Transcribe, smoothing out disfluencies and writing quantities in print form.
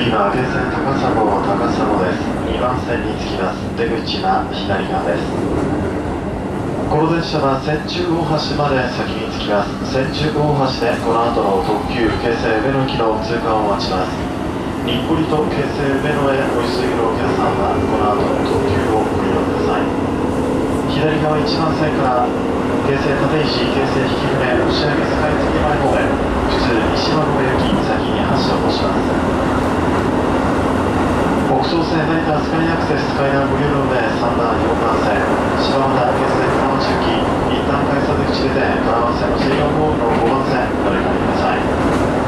次は下線高砂です。2番線に着きます。出口は左側です。この電車は千住大橋まで先に着きます。千住大橋でこの後の特急京成上野駅の通過を待ちます。日暮里と京成上野へお急ぎのお客さんはこの後の特急をご利用ください。左側1番線から京成立石、京成曳舟、押上スカイツリー前方へ普通西馬込行き先に発車をします。北総線成田スカイアクセススカイランご利用の上3番4番線柴又京成金町行き一旦改札口出て金町線の14号の5番線お乗り換えください。